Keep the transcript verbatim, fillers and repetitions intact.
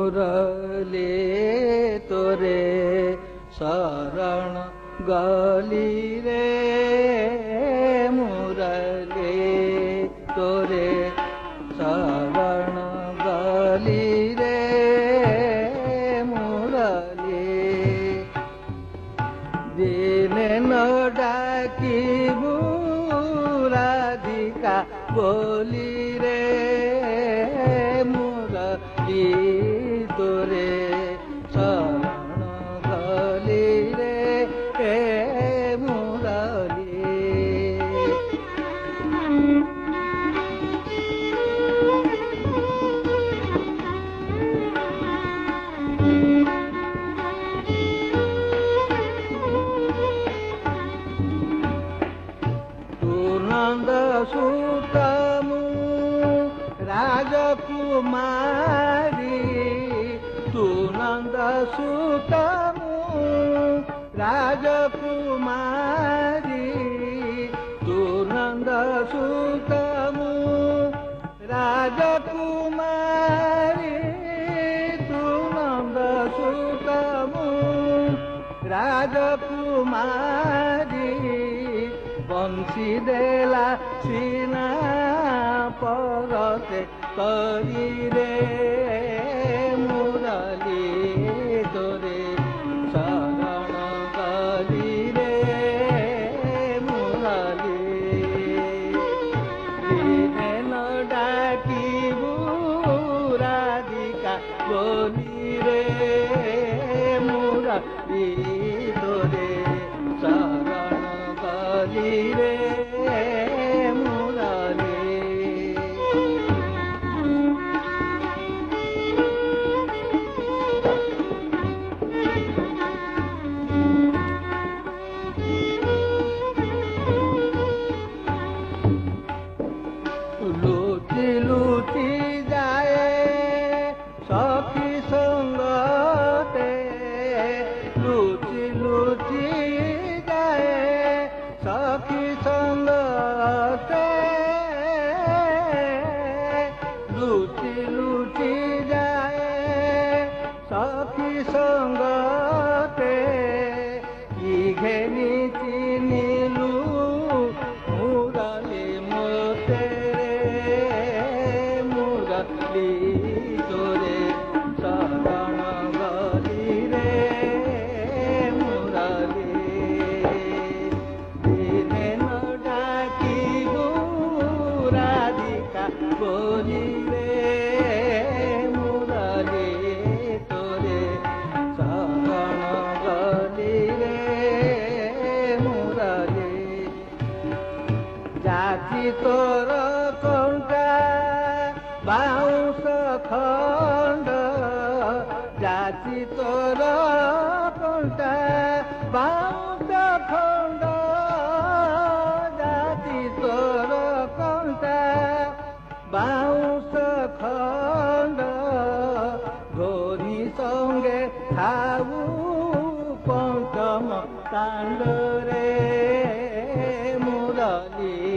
मुरली तोरे शरण गली रे मुरली तोरे शरण गली रे मुरली दिने न डाकिबु राधिका बोली रे मुरली तोरे शरण गली रे मुरली नंद सुतमु राजकुमारी तू नंद सुतमु राजकुमारी तू नंद सुतमु राजकुमारी तू नंद सुतमु राजकुमारी बंशी देला सीना परते करी रे मुरली तोरे शरण गली रे मुरली दिने न डाकिबु राधिका बोली रे मुरली तोरे शरण गली रे मुरली लुटी लुटी जाए सखी संगते लुटी लुटी जाए सखी संगते लुटी लुटी जाए सखी संगते घेनी चिनिलु मुरली मोते मुरली तोरे शरण गली रे मुरली दिने न डाकिबु राधिका बोली रे मुरली तोरे शरण गली रे मुरली जाति तोर कंटा बाउंस खंड जाति तोर कंटा बाउंस खंड जाति तोर कंटा बाउंस खंड घोरी संगे खाऊ पंचम कांड रे मुरली